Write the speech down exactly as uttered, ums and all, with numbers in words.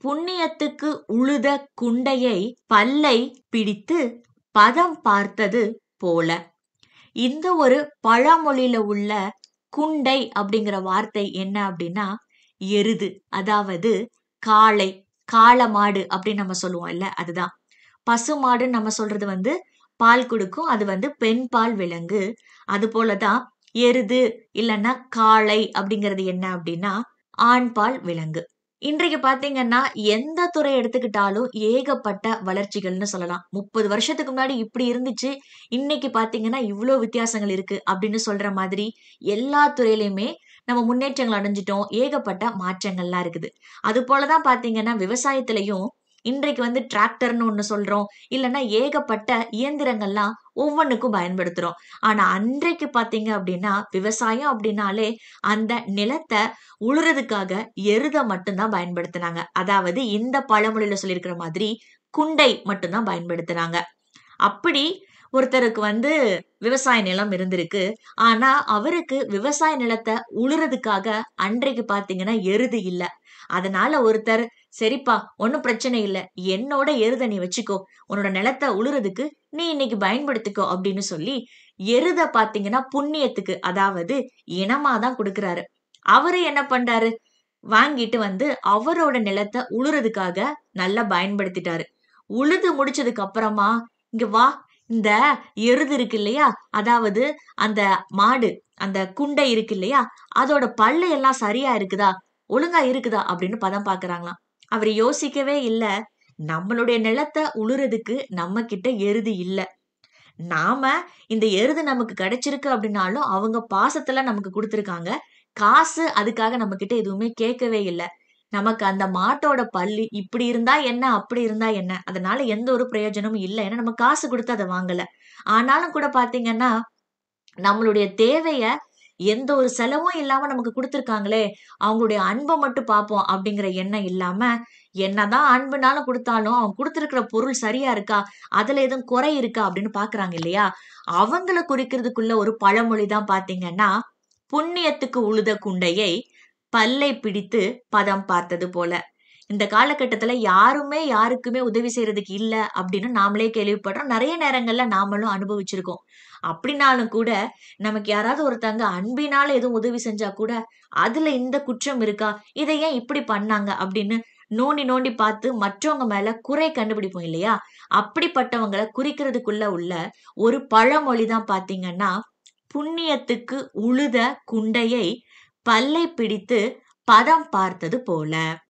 புண்ணியத்துக்கு உழுத குண்டையை பல்லை பிடித்து பதம் பார்த்தது போல. இந்த ஒரு பழமொழியில உள்ள குண்டை அப்படிங்கிற வார்த்தை என்ன அப்படின்னா எருது, அதாவது காளை, காள மாடு அப்படின்னு நம்ம சொல்லுவோம் இல்ல, அதுதான். பசு மாடுன்னு நம்ம சொல்றது வந்து பால் கொடுக்கும், அது வந்து பெண் பால் விலங்கு. அது போலதான் எருது இல்லைன்னா காளை அப்படிங்கிறது என்ன அப்படின்னா ஆண் பால் விலங்கு. இன்றைக்கு பாத்தீங்கன்னா எந்த துறை எடுத்துக்கிட்டாலும் ஏகப்பட்ட வளர்ச்சிகள்னு சொல்லலாம். முப்பது வருஷத்துக்கு முன்னாடி இப்படி இருந்துச்சு, இன்னைக்கு பாத்தீங்கன்னா இவ்ளோ வித்தியாசங்கள் இருக்கு அப்படின்னு சொல்ற மாதிரி எல்லா துறையிலயுமே நம்ம முன்னேற்றங்கள் அடைஞ்சிட்டோம். ஏகப்பட்ட மாற்றங்கள்லாம் இருக்குது. அது போலதான் பாத்தீங்கன்னா விவசாயத்திலயும் இன்றைக்கு வந்து டிராக்டர்ன்னு ஒண்ணு சொல்றோம். இல்லன்னா ஏகப்பட்ட இயந்திரங்கள்லாம் ஒவ்வொன்னுக்கும் பயன்படுத்துறோம். ஆனா அன்றைக்கு பாத்தீங்க அப்படின்னா விவசாயம் அப்படின்னாலே அந்த நிலத்த உழுறதுக்காக எருத மட்டும் தான் பயன்படுத்துனாங்க. அதாவது இந்த பழமொழியில சொல்லியிருக்கிற மாதிரி குண்டை மட்டும் தான் பயன்படுத்துனாங்க. அப்படி ஒருத்தருக்கு வந்து விவசாய நிலம் இருந்திருக்கு. ஆனா அவருக்கு விவசாய நிலத்த உழுறதுக்காக அன்றைக்கு பாத்தீங்கன்னா எருது இல்ல. அதனால ஒருத்தர், சரிப்பா ஒண்ணும் பிரச்சனை இல்ல, என்னோட எருத நீ வச்சுக்கோ, உன்னோட நிலத்த உழுறதுக்கு நீ இன்னைக்கு பயன்படுத்திக்கோ அப்படின்னு சொல்லி எருத பாத்தீங்கன்னா புண்ணியத்துக்கு, அதாவது இனமா தான் குடுக்குறாரு. அவரு என்ன பண்றாரு, வாங்கிட்டு வந்து அவரோட நிலத்த உழுறதுக்காக நல்லா பயன்படுத்திட்டாரு. உழுது முடிச்சதுக்கு அப்புறமா, "இங்க வா, இந்த எருது இருக்கு இல்லையா? அதாவது அந்த மாடு, அந்த குண்டை இருக்கு இல்லையா? அதோட பல்லு எல்லாம் சரியா இருக்குதா? ஒழுங்கா இருக்குதா?" அப்படின்னு பதம் பார்க்கறாங்களாம். அவரு யோசிக்கவே இல்ல. நம்மளுடைய நிலத்த உழுறதுக்கு நம்ம கிட்ட எருது இல்ல. நாம இந்த எருது நமக்கு கிடைச்சிருக்கு அப்படின்னாலும், அவங்க பாசத்துல நமக்கு குடுத்துருக்காங்க. காசு அதுக்காக நம்மகிட்ட எதுவுமே கேட்கவே இல்ல. நமக்கு அந்த மாட்டோட பல்லு இப்படி இருந்தா என்ன? அப்படி இருந்தா என்ன? அதனால எந்த ஒரு பிரயோஜனமும் இல்ல. ஏன்னா நம்ம காசு குடுத்து அத வாங்கல. ஆனாலும் கூட பார்த்தீங்கன்னா, நம்மளுடைய தேவைய எந்த ஒரு செலவும் இல்லாம நமக்கு குடுத்துருக்காங்களே, அவங்களுடைய அன்ப மட்டும் பார்ப்போம் அப்படிங்கிற எண்ணம் இல்லாம, என்னதான் அன்புனாலும் குடுத்தாலும், அவங்க குடுத்திருக்கிற பொருள் சரியா இருக்கா? அதுல எதுவும் குறை இருக்கா? அப்படின்னு பார்க்குறாங்க இல்லையா? அவங்கள குறிக்கிறதுக்குள்ள ஒரு பழமொழி தான் பார்த்தீங்கன்னா, புண்ணியத்துக்கு உழுத குண்டையை பல்லை பிடித்து பதம் பார்த்தது போல. இந்த காலகட்டத்துல யாருமே யாருக்குமே உதவி செய்றதுக்கு இல்ல அப்படின்னு நாமளே கேள்விப்படுறோம். நெறைய நேரங்கள்ல நாமளும் அனுபவிச்சிருக்கோம். அப்படினாலும் கூட, நமக்கு யாராவது ஒருத்தங்க அன்பினால எதுவும் உதவி செஞ்சா கூட, அதுல இந்த குற்றம் இருக்கா? இத ஏன் இப்படி பண்ணாங்க? அப்படின்னு நோண்டி நோண்டி பார்த்து மற்றவங்க மேல குறை கண்டுபிடிப்போம் இல்லையா? அப்படிப்பட்டவங்கள குறிக்கிறதுக்குள்ள உள்ள ஒரு பழமொழி தான் பார்த்தீங்கன்னா, புண்ணியத்துக்கு உழுத குண்டையை பல்லை பிடித்து பதம் பார்த்தது போல.